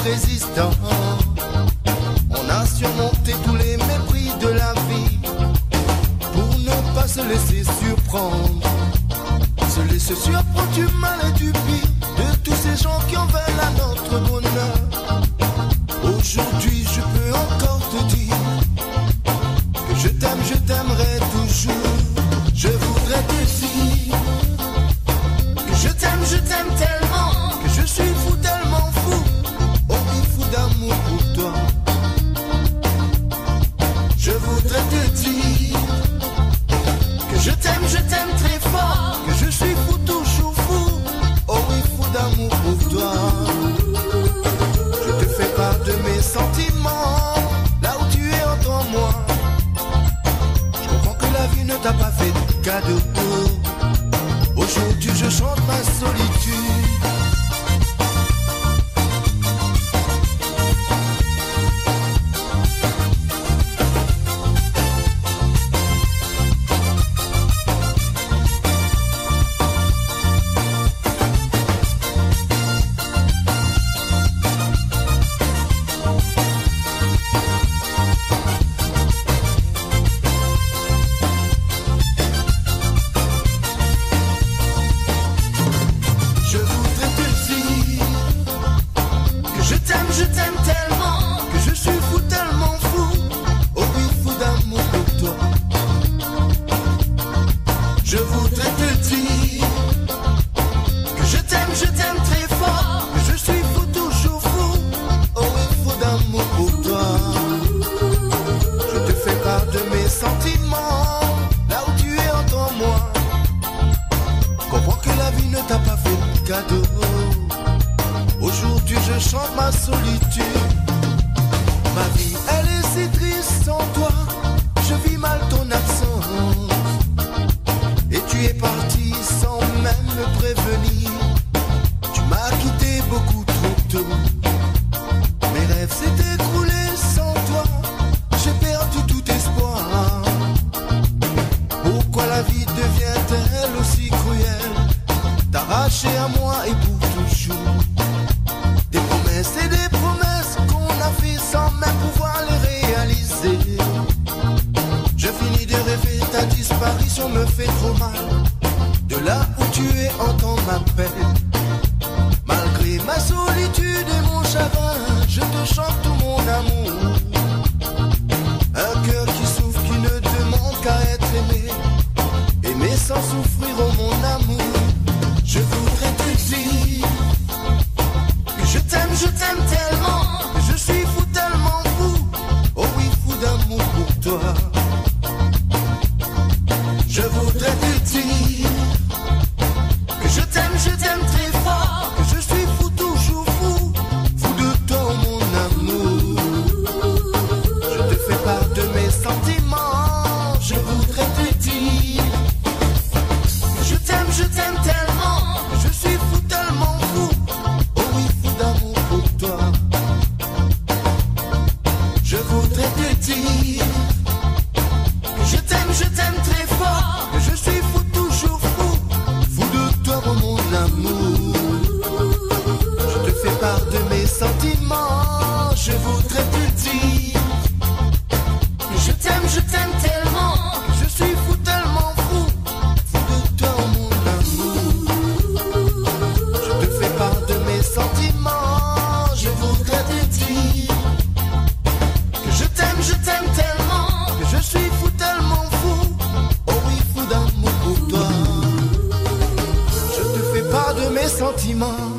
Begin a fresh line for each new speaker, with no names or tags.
résistant. On a surmonté tous les mépris de la vie pour ne pas se laisser surprendre. Se laisser surprendre du mal et du pire de tous ces gens qui en veulent à notre bonheur. Aujourd'hui je peux encore te dire que je t'aime, je t'aimerai toujours. Je voudrais te dire que je t'aime tellement, que je suis fou, tellement fou, oh oui, fou d'amour pour toi. Je voudrais te dire que je t'aime très fort, que je suis fou, toujours fou, oh oui, fou d'amour pour toi. Je te fais part de mes sentiments, là où tu es entre moi. Je comprends que la vie ne t'a pas fait de cadeau. Aujourd'hui je chante ma solitude. Je t'aime tellement, que je suis fou, tellement fou, oh oui, fou d'amour pour toi. Je voudrais te dire que je t'aime très fort, que je suis fou, toujours fou, oh oui, fou d'amour pour toi. Je te fais part de mes sentiments, là où tu es entre moi. Comprends que la vie ne t'a pas fait de cadeau. Aujourd'hui je chante ma solitude. Ma vie elle est si triste sans toi. Je vis mal ton absence. Et tu es parti sans même me prévenir. Tu m'as quitté beaucoup trop tôt. Mes rêves s'étaient écroulés sans toi. J'ai perdu tout espoir. Pourquoi la vie devient-elle aussi cruelle? T'arracher à moi et pour toujours. Des promesses et des promesses qu'on a fait sans même pouvoir les réaliser. Je finis de rêver, ta disparition me fait trop mal. De là où tu es, entends ma peine. Malgré ma solitude et mon chagrin, je te chante tout mon amour. Un cœur qui souffre, qui ne demande qu'à être aimé. Aimer sans souffrir, oh mon amour. Je voudrais te dire que je t'aime tellement, que je suis fou, tellement fou, oh oui, fou d'amour pour toi. Je voudrais te dire que je t'aime très fort, que je suis fou, toujours fou, fou de toi, mon amour. Je te fais part de mes sentiments, je voudrais te dire que je t'aime tellement, que je suis fou, tellement fou, oh oui, fou d'amour pour toi. Je voudrais te dire que je t'aime très fort, que je suis fou, toujours fou, fou de toi, mon amour. Je te fais part de mes sentiments, je voudrais te dire que je t'aime tellement, que je suis fou, tellement fou, fou de toi, mon amour. Je te fais part de mes sentiments, je voudrais te dire que je t'aime tellement, que je suis fou, tellement fou, oh oui, fou d'amour pour toi. Je te fais part de mes sentiments,